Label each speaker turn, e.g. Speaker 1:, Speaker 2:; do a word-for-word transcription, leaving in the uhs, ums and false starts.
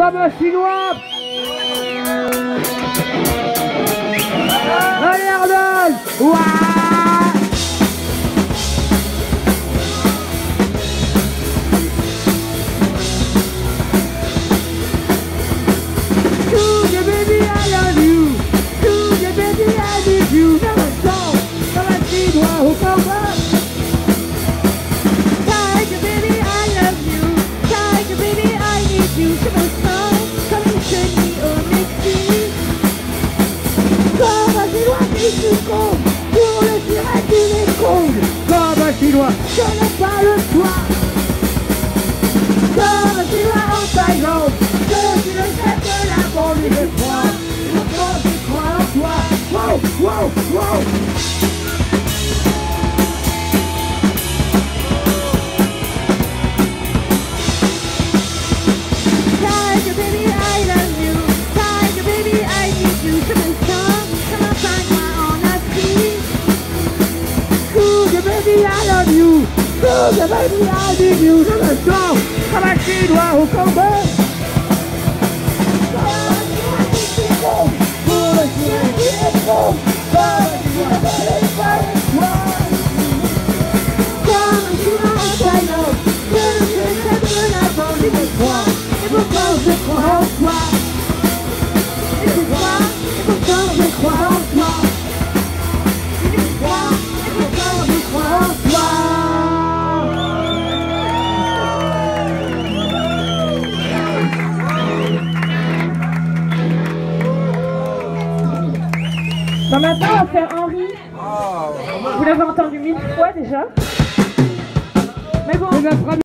Speaker 1: comme un chinois. Allez Arnold. Ouah. Pour le tirer du Mekong, comme un chinois, je n'ai pas le choix. Comme un chinois en Thaïlande, je suis le chef de la banlieue de Troyes. Et pourtant je crois en toi. Wow, wow, wow. Tiger baby, I love you. Tiger baby, I need you. Je me sens comme un pingouin en Afrique. Cougar baby, I love you. Cougar baby, I need you. Je me sens comme un chinois au combat. Pour le chien qui est bon. Comme un chinois en Thaïlande, je ne suis chef de la banlieue de Troyes. Et pourtant je crois en toi. Et pourquoi, et pourtant je crois en toi. Et pourquoi, et pourtant je crois en toi.
Speaker 2: Bon, maintenant on va faire Henri. Vous l'avez entendu mille fois déjà. Mais bon.